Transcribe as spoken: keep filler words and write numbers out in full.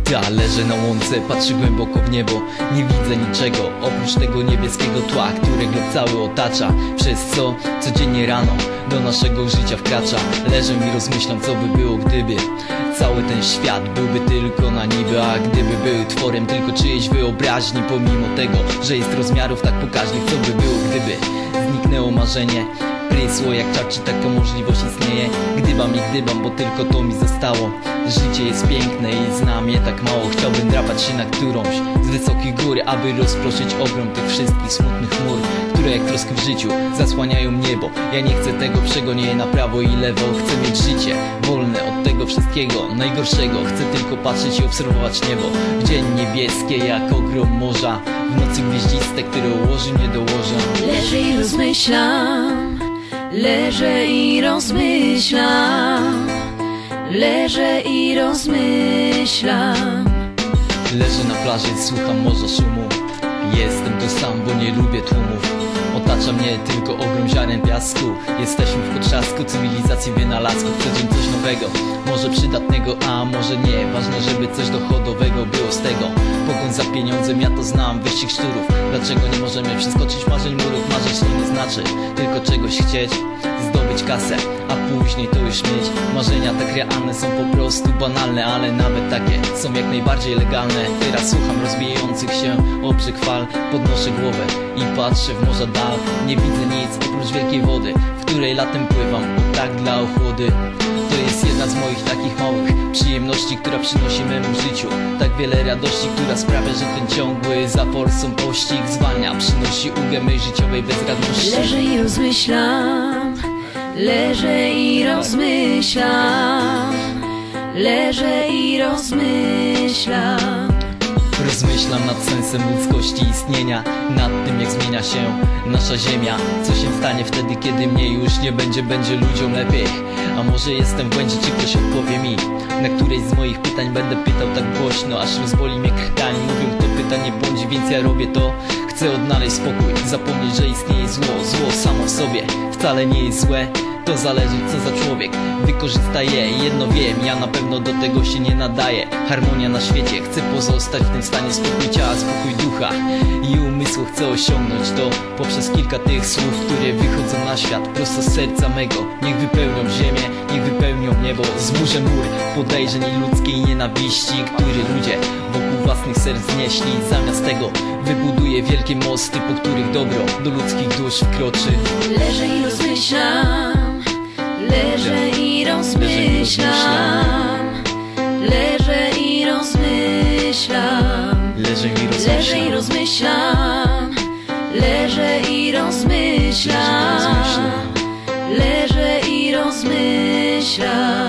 Ja leżę na łące, patrzę głęboko w niebo. Nie widzę niczego oprócz tego niebieskiego tła, które glob cały otacza. Przez co codziennie rano do naszego życia wkracza. Leżę i rozmyślam, co by było, gdyby cały ten świat byłby tylko na niby, a gdyby był tworem tylko czyjejś wyobraźni. Pomimo tego, że jest rozmiarów tak pokaźnych, co by było, gdyby zniknęło marzenie. Prysło jak czarci, taka możliwość istnieje. Gdybam i gdybam, bo tylko to mi zostało. Życie jest piękne i znam je tak mało. Chciałbym drapać się na którąś z wysokich gór, aby rozproszyć ogrom tych wszystkich smutnych chmur, które jak troski w życiu zasłaniają niebo. Ja nie chcę tego, przegonię je na prawo i lewo. Chcę mieć życie wolne od tego wszystkiego najgorszego. Chcę tylko patrzeć i obserwować niebo w dzień niebieskie jak ogrom morza, w nocy gwieździste, które ułoży nie dołożę. Leżę i rozmyślam, leżę i rozmyślam, leżę i rozmyślam. Leżę na plaży, słucham morza szumu. Jestem tu sam, bo nie lubię tłumów. Otacza mnie tylko ogrom ziaren piasku. Jesteśmy w potrzasku cywilizacji wynalazków. Co dzień coś nowego, może przydatnego, a może nie. Ważne, żeby coś dochodowego było z tego. Pogoń za pieniądzem, ja to znam, wyścig szczurów. Dlaczego nie możemy przeskoczyć marzeń murów? Marzyć to nie znaczy tylko czegoś chcieć, zdobyć kasę, a później to już mieć. Marzenia tak realne są po prostu banalne, ale nawet takie są jak najbardziej legalne. Teraz słucham rozwijających się obrzeg fal, podnoszę głowę i patrzę w morza dal. Nie widzę nic oprócz wielkiej wody, w której latem pływam, o tak dla ochłody. To jest jedna z moich takich małych przyjemności, która przynosi memu życiu tak wiele radości, która sprawia, że ten ciągły za forsą pościg zwalnia, przynosi ulgę mej życiowej bezradności. Leżę i rozmyślam, leżę i rozmyślam, leżę i rozmyślam. Rozmyślam nad sensem ludzkości istnienia, nad tym jak zmienia się nasza ziemia. Co się stanie wtedy, kiedy mnie już nie będzie, będzie ludziom lepiej. A może jestem w błędzie, czy ktoś odpowie mi na któreś z moich pytań? Będę pytał tak głośno, aż rozboli mnie krtań. Mówią, kto pyta nie błądzi, więc ja robię to. Chcę odnaleźć spokój, zapomnieć, że istnieje zło. Zło samo w sobie wcale nie jest złe. To zależy, co za człowiek wykorzysta je. Jedno wiem, ja na pewno do tego się nie nadaję. Harmonia na świecie, chcę pozostać w tym stanie. Spokój ciała, spokój ducha i umysłu chcę osiągnąć to poprzez kilka tych słów, które wychodzą na świat prosto z serca mego. Niech wypełnią ziemię, niech wypełnią niebo. Zburzę mur podejrzeń i ludzkiej nienawiści, który ludzie wokół własnych serc znieśli. Zamiast tego wybuduję wielkie mosty, po których dobro do ludzkich dusz wkroczy. Leżę i rozmyślam, leżę i rozmyślam, leżę i rozmyślam, Leżę i leżę i rozmyślam, leżę i rozmyślam, leżę i rozmyślam.